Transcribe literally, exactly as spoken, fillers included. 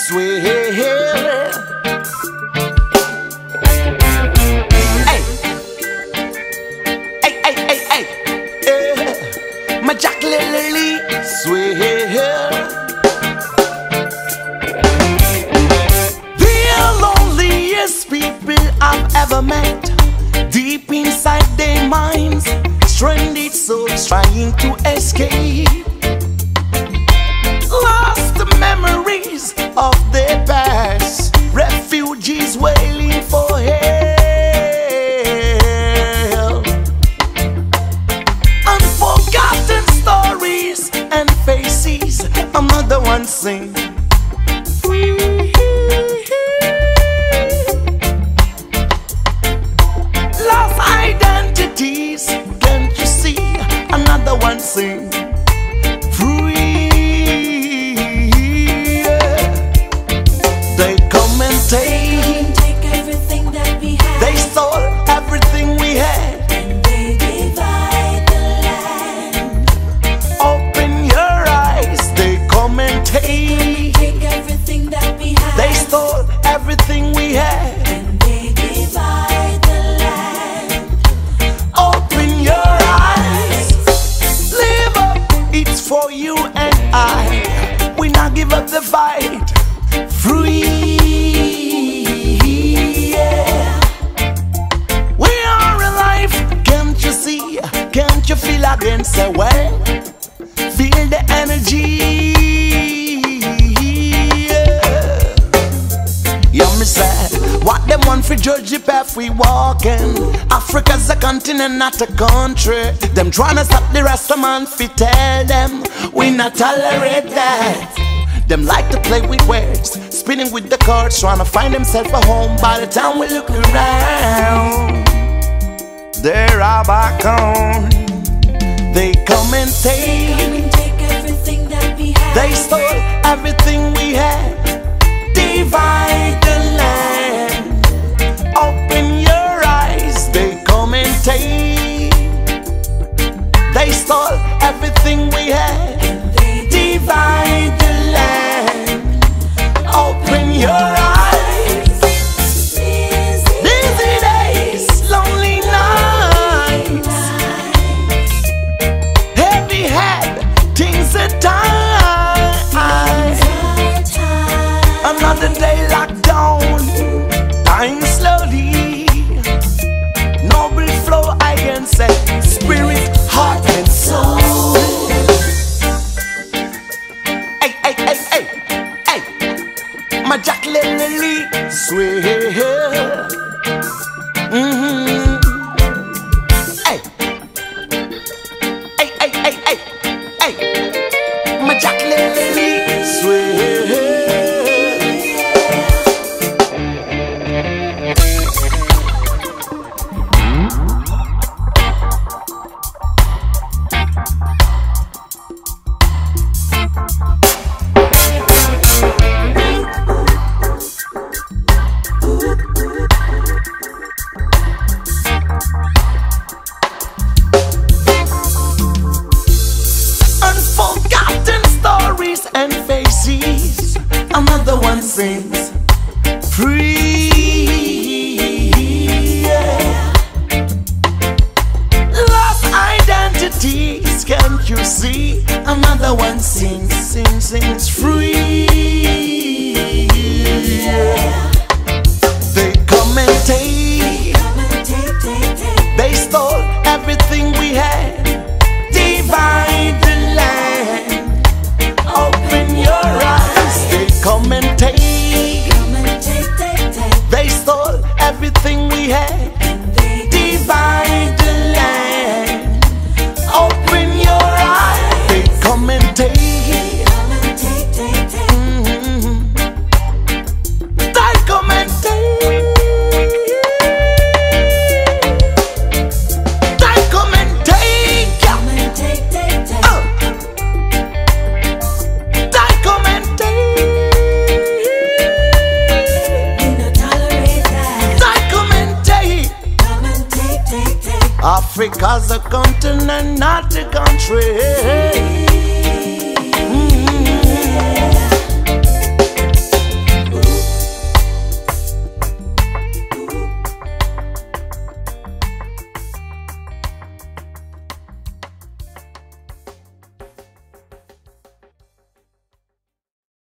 Swell. Hey, hey, hey, hey, hey, yeah. My Jack Lily Swell. The loneliest people I've ever met, deep inside their minds, stranded souls trying to escape, lost the memories of their past, refugees wailing for help, unforgotten stories and faces. Another one sing. Lost identities, can't you see? Another one sing. For you and I, we not give up the fight. Free, yeah. We are alive, can't you see? Can't you feel again? Say well, feel the energy. Yeah, yeah, me say, what them want for judge the path we walking? Africa's a continent, not a country. Them tryna stop the Rasta man fi tell them we not tolerate that. Them like to play with words, spinning with the cards, tryna find themselves a home. By the time we look around, they're all back on. They come and take, come and take everything that we had. They stole everything we had. Divide the land, open your eyes. They come and take, they stole everything we had. Divide the land, open your eyes. Busy days, lonely nights, heavy head, things are tight. Another day locked down, dying slowly. Noble flow, I can say, spirit, heart and soul. Hey, hey, hey, hey, hey, my Jack Lily Swell. Mm-hmm. Hey, hey, hey, hey, hey, hey, my Jack Lily Swell. And faces, another one sings. Free, yeah. Lost identities, can't you see? Another one sings, sings, sings. Free, yeah. They come and take, they stole everything we had. Divide the land, open your eyes. They come and take, they stole everything we had. Divide the land, open your eyes. They come and take, mm-hmm. They come and take, they come and take, uh. Africa's a continent, not a country.